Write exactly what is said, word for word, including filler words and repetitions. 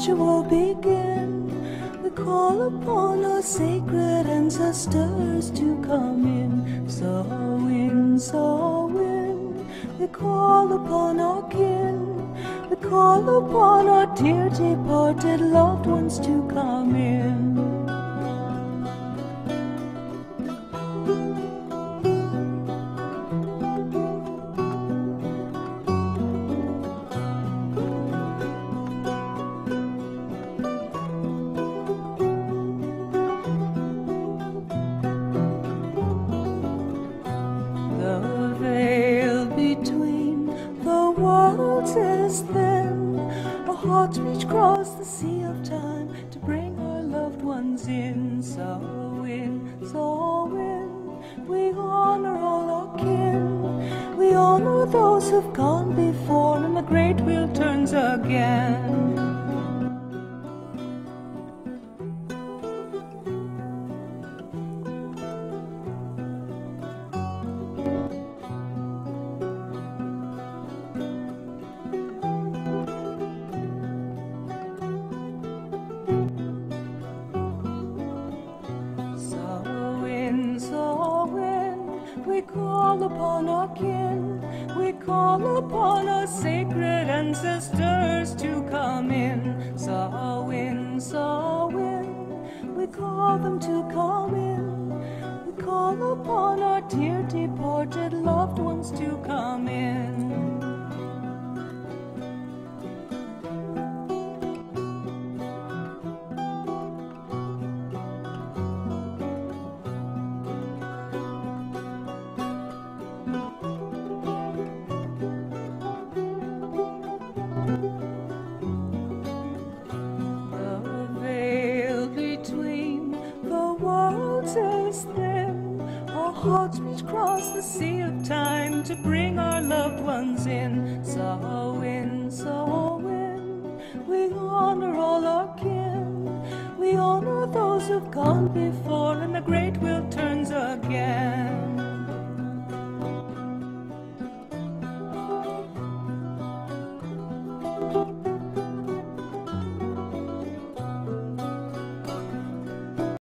ritual begin. We call upon our sacred ancestors to come in. Samhain, Samhain. We call upon our kin. We call upon our dear departed loved ones to come in. The veil between the worlds is thin. Our hearts reach across the sea of time to bring our loved ones in. Samhain, Samhain. We honor all our kin. We honor those who've gone before, and the great wheel turns again. We call upon our kin, we call upon our sacred ancestors to come in. Samhain, Samhain, we call them to come in. We call upon our dear departed loved ones to come in. The veil between the worlds is thin. Our hearts reach across the sea of time to bring our loved ones in. Samhain, Samhain, we honor all our kin. We honor those who've gone before, and the great wheel turns again.